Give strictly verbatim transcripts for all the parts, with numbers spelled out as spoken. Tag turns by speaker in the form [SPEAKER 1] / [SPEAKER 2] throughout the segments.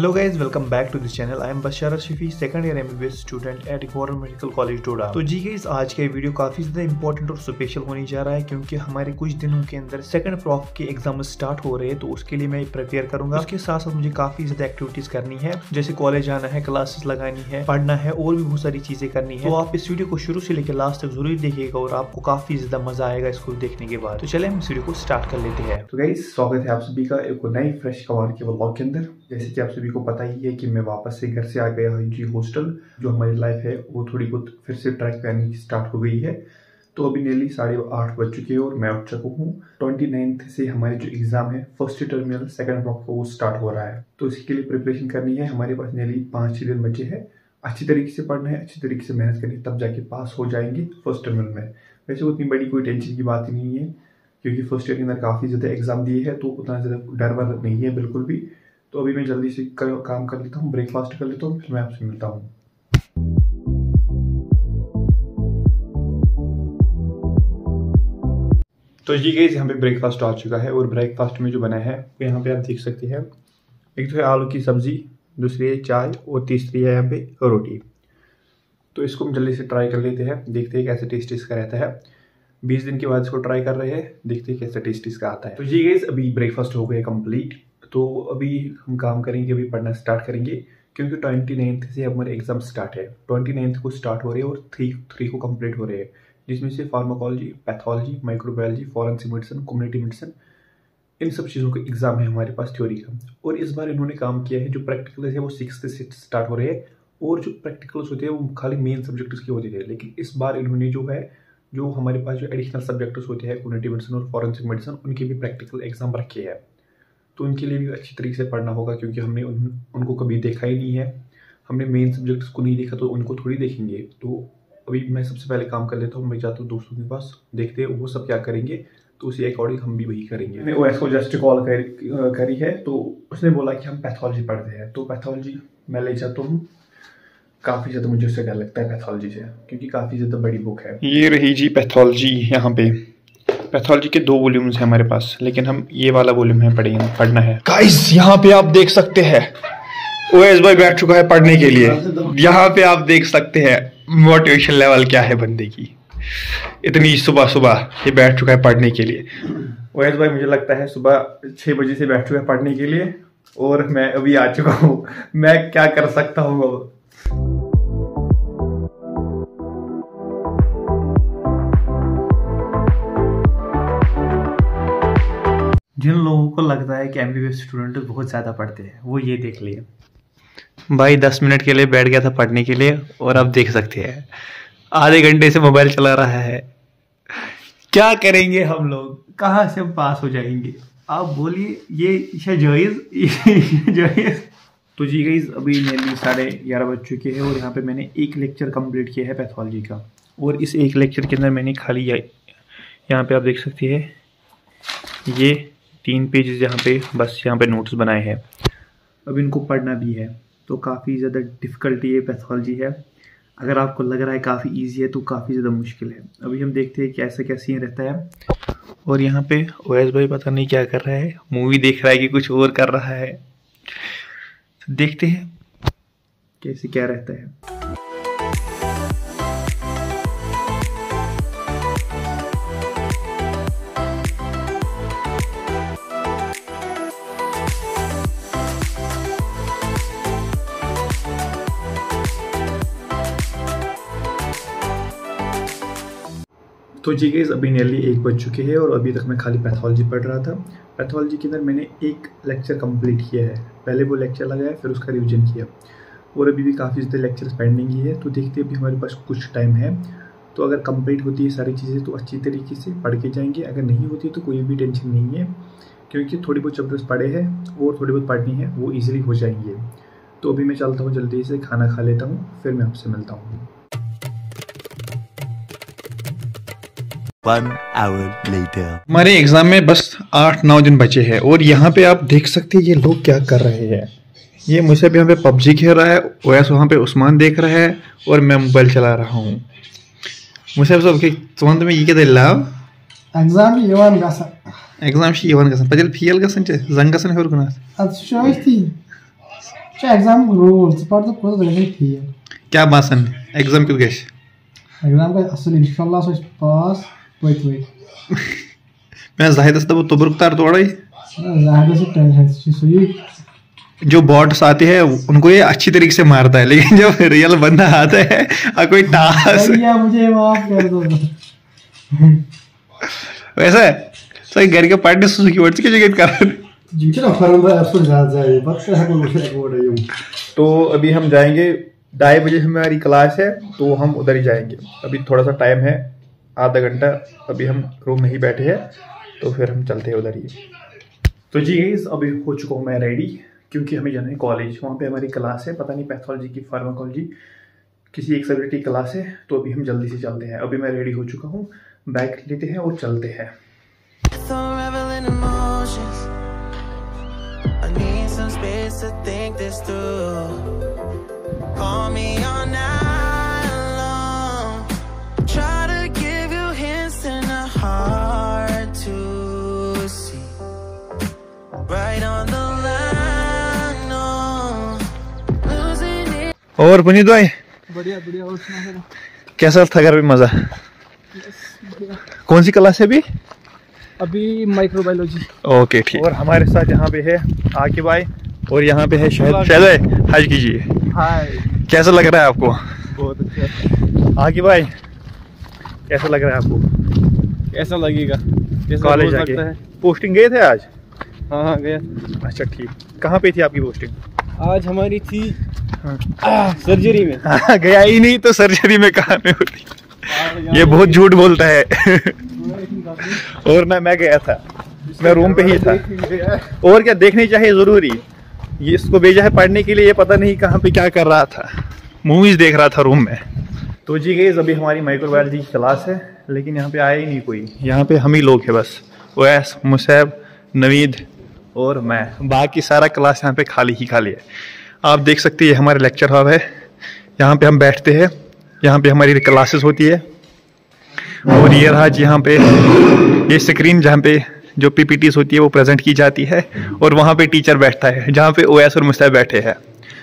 [SPEAKER 1] Hello guys, welcome back to this channel. I am Bashar Shifi, second year M B B S student at Government Medical College डोडा। तो जी guys, आज का video काफी ज्यादा important और special होने जा रहा है क्योंकि हमारे कुछ दिनों के अंदर सेकंड प्रॉफ के एग्जाम स्टार्ट हो रहे हैं। तो उसके लिए मैं प्रिपेयर करूंगा। उसके साथ साथ मुझे काफी ज्यादा एक्टिविटीज करनी है, जैसे कॉलेज आना है, क्लासेस लगानी है, पढ़ना है और भी बहुत सारी चीजें करनी है। तो आप इस वीडियो को शुरू से लेकर लास्ट तक जरूर देखिएगा और आपको काफी ज्यादा मजा आएगा इसको देखने के बाद। तो चले हम इस वीडियो को स्टार्ट कर लेते हैं। तो गाइस, स्वागत है आप सभी का एक नई फ्रेश कवर के व्लॉग के अंदर। जैसे कि आप सभी को पता ही है कि मैं वापस से घर से आ गया हूँ जी हॉस्टल। जो हमारी लाइफ है वो थोड़ी बहुत फिर से ट्रैक पे आने की स्टार्ट हो गई है। तो अभी नियरली साढ़े आठ बज चुके हैं और मैं उठ चुका हूँ। ट्वेंटी नाइन्थ से हमारे जो एग्जाम है फर्स्ट टर्मिनल सेकंड ब्लॉक का वो स्टार्ट हो रहा है। तो इसके लिए प्रिपरेशन करनी है। हमारे पास नियरली पाँच छः दिन बचे हैं। अच्छी तरीके से पढ़ना है, अच्छी तरीके से मेहनत करनी है, तब जाके पास हो जाएंगे फर्स्ट टर्मिनल में। वैसे उतनी बड़ी कोई टेंशन की बात ही नहीं है क्योंकि फर्स्ट ईयर के अंदर काफ़ी ज़्यादा एग्जाम दिए हैं, तो उतना ज़्यादा डर वर नहीं है बिल्कुल भी। तो अभी मैं जल्दी से कर, काम कर लेता हूँ, ब्रेकफास्ट कर लेता हूँ, फिर मैं आपसे मिलता हूँ। तो जी गाइस, यहाँ पे ब्रेकफास्ट आ चुका है और ब्रेकफास्ट में जो बना है वो यहाँ पे आप देख सकते हैं। एक तो है आलू की सब्जी, दूसरी है चाय और तीसरी है यहाँ पे रोटी। तो इसको हम जल्दी से ट्राई कर लेते हैं, देखते हैं कैसे टेस्ट इसका रहता है। बीस दिन के बाद इसको ट्राई कर रहे हैं, देखते हैं कैसा टेस्ट इसका आता है। तो जी गाइस, अभी ब्रेकफास्ट हो गया कंप्लीट। तो अभी हम काम करेंगे, अभी पढ़ना स्टार्ट करेंगे क्योंकि ट्वेंटी नाइन्थ से हमारे एग्जाम स्टार्ट है। ट्वेंटी नाइन्थ को स्टार्ट हो रहे हैं और थ्री थ्री को कंप्लीट हो रहे हैं, जिसमें से pharmacology, pathology, microbiology, forensic medicine, community medicine, इन सब चीज़ों का एग्जाम है हमारे पास थ्योरी का। और इस बार इन्होंने काम किया है, जो प्रैक्टिकल है वो सिक्स से स्टार्ट हो रहे हैं और जो प्रैक्टिकल्स होते हैं वो खाली मेन सब्जेक्ट्स के होते थे। लेकिन इस बार इन्होंने जो है जो हमारे पास जो एडिशनल सब्जेक्ट्स होते हैं कम्युनिटी मेडिसिन और फॉरेंसिक मेडिसिन, उनके भी प्रैक्टिकल एग्जाम रखे हैं। तो उनके लिए भी अच्छी तरीके से पढ़ना होगा क्योंकि हमने उन, उनको कभी देखा ही नहीं है। हमने मेन सब्जेक्ट्स को नहीं देखा तो उनको थोड़ी देखेंगे। तो अभी मैं सबसे पहले काम कर लेता हूँ, मैं जाता हूँ दोस्तों के पास, देखते हैं वो सब क्या करेंगे, तो उसी अकॉर्डिंग हम भी वही करेंगे। मैंने ओएस को जस्ट कॉल कर, करी है, तो उसने बोला कि हम पैथोलॉजी पढ़ते हैं। तो पैथोलॉजी मैं ले जाता हूँ। काफ़ी ज़्यादा मुझे उससे डर लगता है पैथोलॉजी से क्योंकि काफ़ी ज़्यादा बड़ी बुक है। ये रही जी पैथोलॉजी। यहाँ पे पैथोलॉजी के दो वॉल्यूम्स हैं हमारे पास, लेकिन हम ये वाला वॉल्यूम है पढ़ेंगे, पढ़ना है। गाइस, यहाँ पे आप देख सकते हैं ओएस भाई बैठ चुका है पढ़ने के लिए। यहाँ पे आप देख सकते हैं मोटिवेशन लेवल क्या है बंदे की। इतनी सुबह सुबह ये बैठ चुका है पढ़ने के लिए। ओएस भाई मुझे लगता है सुबह छः बजे से बैठ चुका है पढ़ने के लिए और मैं अभी आ चुका हूँ। मैं क्या कर सकता हूँ अब। जिन लोगों को लगता है कि एमबीबीएस स्टूडेंट बहुत ज़्यादा पढ़ते हैं वो ये देख लिए। भाई दस मिनट के लिए बैठ गया था पढ़ने के लिए और अब देख सकते हैं आधे घंटे से मोबाइल चला रहा है। क्या करेंगे हम लोग, कहाँ से हम पास हो जाएंगे, आप बोलिए। ये जायज़ जायज़। तो जी गाइस, अभी नियरली साढ़े ग्यारह बज चुके हैं और यहाँ पे मैंने एक लेक्चर कंप्लीट किया है पैथोलॉजी का। और इस एक लेक्चर के अंदर मैंने खाली यहाँ पे आप देख सकते हैं ये तीन पेजेस यहाँ पे बस यहाँ पे नोट्स बनाए हैं। अब इनको पढ़ना भी है, तो काफ़ी ज़्यादा डिफ़िकल्टी है पैथोलॉजी है। अगर आपको लग रहा है काफ़ी इजी है तो काफ़ी ज़्यादा मुश्किल है। अभी हम देखते हैं कैसे क्या सीन रहता है। और यहाँ पे ओएस भाई पता नहीं क्या कर रहा है, मूवी देख रहा है कि कुछ और कर रहा है। तो देखते हैं कैसे क्या रहता है। तो जी गाइस, अभी नियरली एक बज चुके हैं और अभी तक मैं खाली पैथोलॉजी पढ़ रहा था। पैथोलॉजी के अंदर मैंने एक लेक्चर कंप्लीट किया है, पहले वो लेक्चर लगाया फिर उसका रिवीजन किया और अभी भी काफ़ी ज़्यादा लेक्चर्स पेंडिंग ही है। तो देखते हैं, अभी हमारे पास कुछ टाइम है। तो अगर कंप्लीट होती है सारी चीज़ें तो अच्छी तरीके से पढ़ के जाएंगे, अगर नहीं होती तो कोई भी टेंशन नहीं है क्योंकि थोड़ी बहुत चैप्टर्स पढ़े हैं और थोड़ी बहुत पढ़नी है, वो ईजिली हो जाएंगे। तो अभी मैं चलता हूँ, जल्दी से खाना खा लेता हूँ, फिर मैं आपसे मिलता हूँ।
[SPEAKER 2] One hour later.
[SPEAKER 1] हमारे एग्जाम में बस आठ नौ दिन बचे हैं और यहाँ पे आप देख सकते हैं ये लोग क्या कर रहे हैं। ये मुझसे भी यहाँ पे पबजी खेल रहा है, ओएस वहाँ पे उस्मान देख रहा है और मैं मोबाइल चला रहा हूँ। मुझसे सब तुम में ये क्या लाभ
[SPEAKER 3] एग्जाम यवान गसन
[SPEAKER 1] एग्जाम यवान गसन पहले फेल गसन जंग गसन हेर गुना
[SPEAKER 3] अत शोस्ती एग्जाम रूल्स पर तो कोई नहीं थी
[SPEAKER 1] क्या बासन एग्जाम क्यों गश
[SPEAKER 3] एग्जाम का असल इंशाल्लाह सो पास वait वait
[SPEAKER 1] मैं जाहिद से तो बुरकतार तोड़े
[SPEAKER 3] जाहिद से टेंशन सुई
[SPEAKER 1] जो बॉट्स आते हैं उनको ये अच्छी तरीके से मारता है, लेकिन जब रियल बंदा आता है और कोई टास्क
[SPEAKER 3] भैया मुझे माफ कर दो
[SPEAKER 1] वैसा है सही घर के पार्टी सुजुकी वर्ड्स की जगह कर
[SPEAKER 3] जीते ना फर्म पर एप्सुल जा जाए बस है कोई मुझे बोल रही हूं।
[SPEAKER 1] तो अभी हम जाएंगे ढाई बजे हमारी क्लास है तो हम उधर ही जाएंगे। अभी थोड़ा सा टाइम है आधा घंटा, अभी हम रूम में ही बैठे हैं तो फिर हम चलते हैं उधर ही। तो जी गाइस अभी हो चुका हूँ मैं रेडी क्योंकि हमें जाना है कॉलेज, वहाँ पे हमारी क्लास है, पता नहीं पैथोलॉजी की फार्माकोलॉजी किसी एक सब्जेक्ट की क्लास है, तो अभी हम जल्दी से चलते हैं। अभी मैं रेडी हो चुका हूँ, बैग लेते हैं और चलते हैं। और पुनीत भाई
[SPEAKER 3] बढ़िया बढ़िया और सुना
[SPEAKER 1] कैसा था घर में मजा? कौन सी क्लास है अभी?
[SPEAKER 3] अभी माइक्रोबायोलॉजी।
[SPEAKER 1] ओके ठीक। और हमारे साथ यहाँ पे है आकिब भाई और यहाँ पे है शहद। शहद हाज कीजिए।
[SPEAKER 3] हाय
[SPEAKER 1] कैसा लग रहा है आपको?
[SPEAKER 3] बहुत अच्छा।
[SPEAKER 1] आकिब भाई कैसा लग रहा है आपको?
[SPEAKER 3] कैसा लगेगा?
[SPEAKER 1] कॉलेज जाके पोस्टिंग गए थे आज?
[SPEAKER 3] हाँ हाँ गया।
[SPEAKER 1] अच्छा ठीक। कहाँ पे थी आपकी पोस्टिंग?
[SPEAKER 3] आज हमारी थी हाँ। सर्जरी में।
[SPEAKER 1] हाँ, गया ही नहीं तो सर्जरी में कहाँ में होती? ये बहुत झूठ बोलता है। और ना मैं गया था, मैं रूम पे ही था। और क्या देखनी चाहिए जरूरी, ये इसको भेजा है पढ़ने के लिए, ये पता नहीं कहाँ पे क्या कर रहा था, मूवीज देख रहा था रूम में। तो जी गाइस अभी हमारी माइक्रोबायोलॉजी की क्लास है लेकिन यहाँ पे आया ही नहीं कोई, यहाँ पे हम ही लोग हैं बस, ओएस, मुसैब, नवीद और मैं, बाकी सारा क्लास यहाँ पे खाली ही खाली है। आप देख सकते हैं ये हमारे लेक्चर हॉल है, यहाँ पे हम बैठते हैं, यहाँ पे हमारी क्लासेस होती है। और ये रहा यहाँ पे ये स्क्रीन जहाँ पे जो पीपीटीज होती है वो प्रेजेंट की जाती है, और वहाँ पे टीचर बैठता है जहाँ पे ओएस और मुस्तैब बैठे हैं।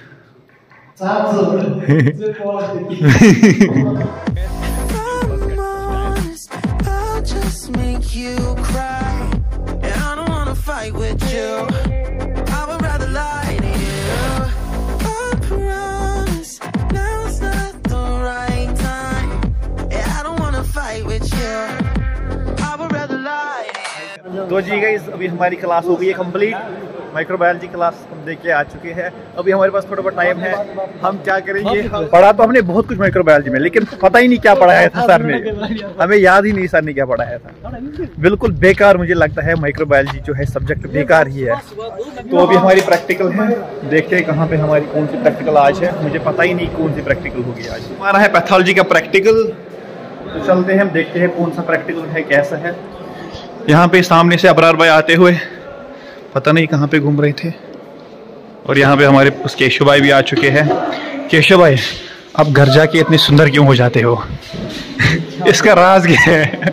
[SPEAKER 1] तो जी गाइस अभी हमारी क्लास हो गई है कंप्लीट, माइक्रोबायोलॉजी क्लास हम देख के आ चुके हैं। अभी हमारे पास थोड़ा बहुत टाइम है, हम क्या करेंगे, पढ़ा तो हमने बहुत कुछ माइक्रोबायोलॉजी में, लेकिन पता ही नहीं क्या पढ़ाया था सर ने, हमें याद ही नहीं सर ने क्या पढ़ाया था। बिल्कुल बेकार मुझे लगता है माइक्रोबायोलॉजी जो है सब्जेक्ट बेकार ही है। तो अभी हमारी प्रैक्टिकल है, देखते हैं कहाँ पे हमारी कौन सी प्रैक्टिकल आज है, मुझे पता ही नहीं कौन सी प्रैक्टिकल होगी आज। हमारा है पैथोलॉजी का प्रैक्टिकल, तो चलते हैं हम देखते हैं कौन सा प्रैक्टिकल है, कैसा है। यहाँ पे सामने से अबरार भाई आते हुए पता नहीं कहाँ पे घूम रहे थे, और यहाँ पे हमारे उस केशव भाई भी आ चुके हैं। केशव भाई आप घर जाके इतने सुंदर क्यों हो जाते हो? इसका राज क्या है?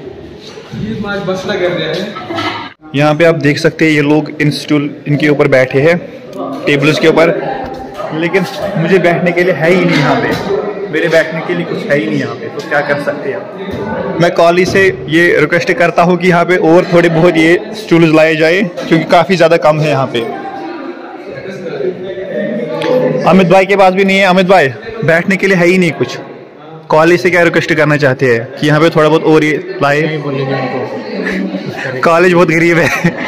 [SPEAKER 1] यहाँ पे आप देख सकते हैं ये लोग इन स्टूल इनके ऊपर बैठे हैं, टेबल्स के ऊपर, लेकिन मुझे बैठने के लिए है ही नहीं यहाँ पे, मेरे बैठने के लिए कुछ है ही नहीं यहाँ पे, तो क्या कर सकते हैं। मैं कॉलेज से ये रिक्वेस्ट करता हूँ कि यहाँ पे और थोड़े बहुत ये स्टूल्स लाए जाए, क्योंकि काफ़ी ज़्यादा कम है यहाँ पे। अमित भाई के पास भी नहीं है, अमित भाई बैठने के लिए है ही नहीं कुछ। कॉलेज से क्या रिक्वेस्ट करना चाहते हैं कि यहाँ पे थोड़ा बहुत और ये लाए, कॉलेज बहुत गरीब है।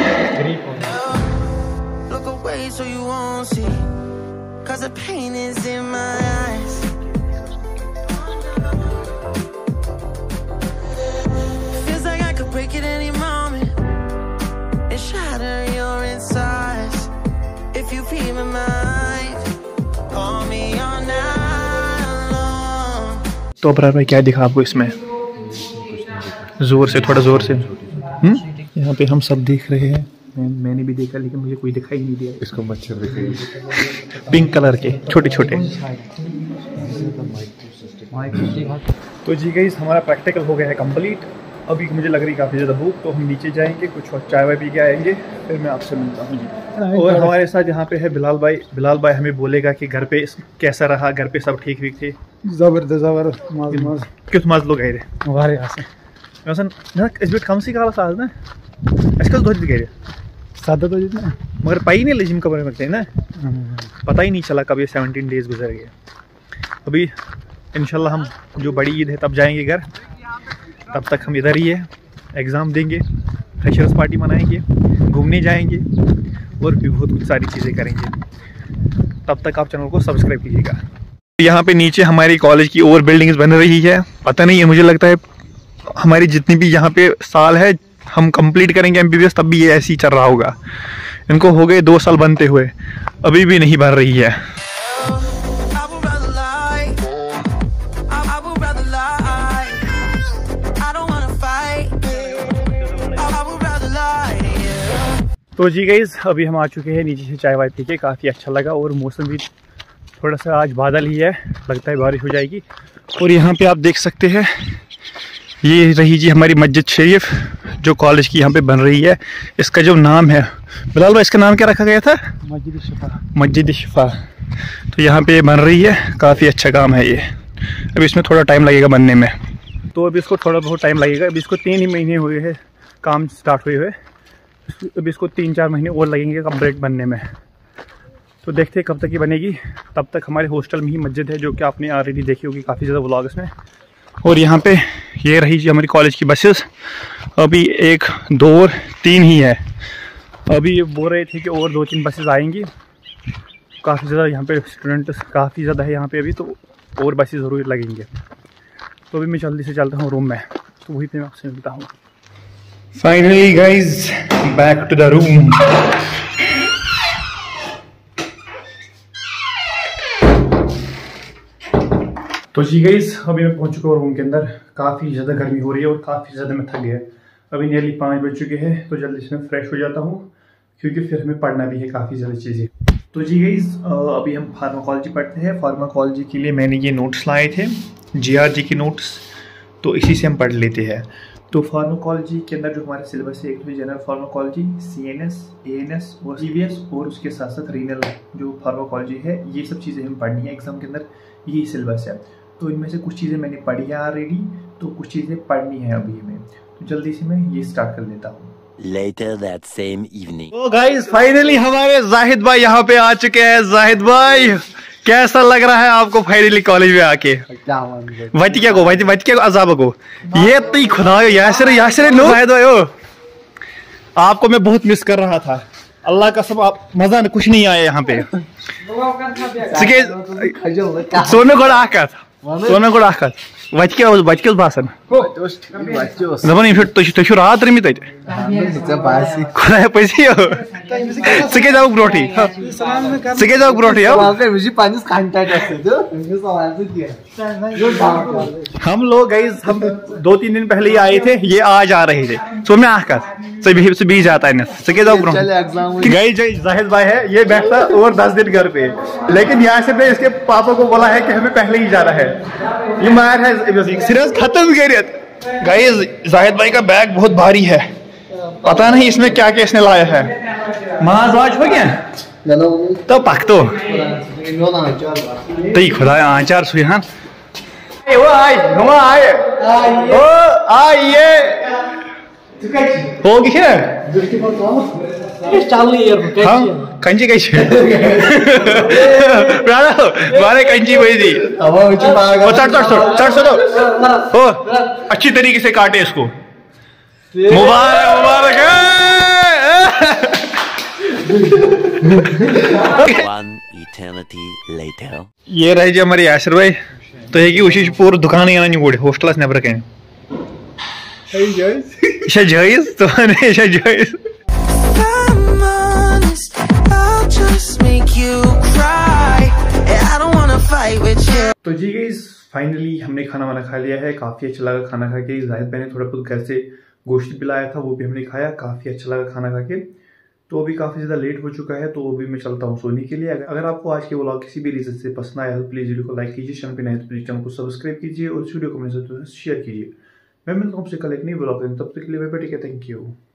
[SPEAKER 1] तो अबरार भाई क्या दिखा आपको इसमें? जोर से, थोड़ा जोर से। हम्म यहाँ पे हम सब देख रहे हैं, मैं, मैंने भी देखा लेकिन मुझे कोई दिखाई नहीं दिया।
[SPEAKER 4] इसको मच्छर दिखाई,
[SPEAKER 1] पिंक कलर के छोटे छोटे। तो जी गाइस हमारा प्रैक्टिकल हो गया है कंप्लीट, अभी मुझे लग रही काफ़ी ज़्यादा भूख, तो हम नीचे जाएंगे, कुछ और चाय वाय पी के आएंगे, फिर मैं आपसे मिलता हूँ जी। और हमारे साथ यहाँ पे है बिलाल भाई। बिलाल भाई हमें बोलेगा कि घर पे कैसा रहा, घर पे सब ठीक ठीक थे?
[SPEAKER 3] जबरदस्त जबरदस्त मज मज
[SPEAKER 1] किस मज लोग गए थे
[SPEAKER 3] वारे आसे
[SPEAKER 1] वैसे ना इस बीच कम सी काल आज ना अस कल दो गए
[SPEAKER 3] सादा तो जितना
[SPEAKER 1] मगर पता ही नहीं जिम कबर में ना, पता ही नहीं चला कब ये सेवनटीन डेज गुजर गए। अभी इंशाल्लाह हम जो बड़ी ईद है तब जाएंगे घर, तब तक हम इधर ही है, एग्ज़ाम देंगे, फ्रेशर्स पार्टी मनाएंगे, घूमने जाएंगे और भी बहुत कुछ सारी चीज़ें करेंगे। तब तक आप चैनल को सब्सक्राइब कीजिएगा। यहाँ पे नीचे हमारी कॉलेज की और बिल्डिंग्स बन रही है, पता नहीं है, मुझे लगता है हमारी जितनी भी यहाँ पे साल है हम कंप्लीट करेंगे एम बी बी एस तब भी ये ऐसे ही चल रहा होगा। इनको हो गए दो साल बनते हुए, अभी भी नहीं बन रही है। तो जी गाइस अभी हम आ चुके हैं नीचे से चाय वाय पी के, काफ़ी अच्छा लगा और मौसम भी थोड़ा सा आज बादल ही है, लगता है बारिश हो जाएगी। और यहाँ पे आप देख सकते हैं ये रही जी हमारी मस्जिद शरीफ जो कॉलेज की यहाँ पे बन रही है। इसका जो नाम है बिलाल भाई, इसका नाम क्या रखा गया था?
[SPEAKER 3] मस्जिद शिफा।
[SPEAKER 1] मस्जिद शिफा। तो यहाँ पे बन रही है, काफ़ी अच्छा काम है ये। अभी इसमें थोड़ा टाइम लगेगा बनने में, तो अभी इसको थोड़ा बहुत टाइम लगेगा। अभी इसको तीन ही महीने हुए हैं काम स्टार्ट हुए हुए, अभी इसको तीन चार महीने और लगेंगे कंप्लीट बनने में। तो देखते हैं कब तक ये बनेगी। तब तक हमारे हॉस्टल में ही मस्जिद है जो कि आपने ऑलरेडी देखी होगी काफ़ी ज़्यादा व्लॉग्स में। और यहाँ पे ये रही जी हमारी कॉलेज की बसेस, अभी एक दो और तीन ही है। अभी ये बोल रहे थे कि और दो तीन बसेस आएंगी, काफ़ी ज़्यादा यहाँ पे स्टूडेंट काफ़ी ज़्यादा है यहाँ पे अभी, तो और बसेस ज़रूर लगेंगे। तो अभी मैं जल्दी से चलता हूँ रूम में, तो वहीं पे मैं आपसे मिलता हूँ। Finally guys back to the room. तो जी गाइज अभी मैं पहुंच चुका हूँ रूम के अंदर। काफ़ी ज़्यादा गर्मी हो रही है और काफ़ी ज़्यादा मैं थक गया। अभी नियरली पाँच बज चुके हैं, तो जल्दी से मैं फ्रेश हो जाता हूँ क्योंकि फिर हमें पढ़ना भी है काफ़ी ज़्यादा चीज़ें। तो जी गाइज अभी हम फार्माकोलॉजी पढ़ते हैं। फार्माकोलॉजी के लिए मैंने ये नोट्स लाए थे, जी आर जी के नोट्स, तो इसी से हम पढ़ लेते हैं। तो फार्माकोलॉजी के अंदर जो हमारे सिलेबस है, एक तो general pharmacology, C N S, A N S और सी वी एस, और उसके साथ साथ रीनल जो फार्माकोलॉजी है, ये सब चीज़ें हमें पढ़नी है एग्जाम के अंदर, यही सिलेबस है। तो इनमें से कुछ चीज़ें मैंने पढ़ी है ऑलरेडी, तो कुछ चीज़ें पढ़नी है अभी हमें, तो जल्दी से मैं ये स्टार्ट कर लेता हूँ।
[SPEAKER 2] Later that same evening.
[SPEAKER 1] तो गाइस फाइनली हमारे जाहिद भाई यहाँ पे आ चुके हैं। जाहिद भाई कैसा लग रहा है आपको फाइनली कॉलेज में आके? वती क्या को वती वती क्या को अजाब को ये तो खुदा यासर यासर नो जाहिद भाई हो, आपको मैं बहुत मिस कर रहा था, अल्लाह का सब आप मजा कुछ नहीं आया यहाँ पे। सोने को आकर सोने को आकर वत क्या वत क्या बासन दपन यम तुम रात रमी तत खुदा पजी चे जाओ ब्रोटी चे जाओ ब्रोटी हम लोग गाइस हम दो तीन दिन पहले ही आए थे, ये आज आ रहे थे। सो मैं आकर से भी जाता है चे जाओ ब्रोटी। गाइस जो जाहिद भाई है ये बैठता और दस दिन घर पे, लेकिन यहाँ से मैं इसके पापा को बोला है कि हमें पहले ही जाना है। ये मार है सीरियस खत्म करियत। गाइस जाहिद भाई का बैग बहुत भारी है, पता नहीं इसमें क्या क्या इसने लाया है। माज वाज हो गया तो पक तो तई खुदा आचार सुहान वो आए वो आए ओ आइए हो गया हाँ कंची कैसे मारे कंची वही थी चढ़ चढ़ चढ़ चढ़ हो अच्छी तरीके से काटे इसको। मुबारक मुबारक
[SPEAKER 2] One eternity later.
[SPEAKER 1] ये रहे जी हमारे यासर भाई, तो ये की उसी पूरी दुकान यहाँ नहीं बोले हॉस्टल नेबर कहीं इशा जायज तो ने इशा जायज। तो जी गाइस फाइनली हमने खाना वाना खा लिया है, काफी अच्छा लगा खाना खा के। जाहिद भाई ने थोड़ा बहुत घर से गोश्त भी लाया था, वो भी हमने खाया, काफी अच्छा लगा खाना खा के। तो अभी काफी ज्यादा लेट हो चुका है, तो अभी मैं चलता हूँ सोने के लिए। अगर आपको आज के व्लॉग किसी भी रीजन से पसंद आया तो प्लीज वीडियो को लाइक कीजिए, चैनल पे नए तो प्लीज चैनल को सब्सक्राइब कीजिए और इस वीडियो को मेरे साथ शेयर कीजिए। मैं मिलता हूँ आपसे कल एक नई ब्लॉग, तब तक के लिए bye bye, take care, thank you.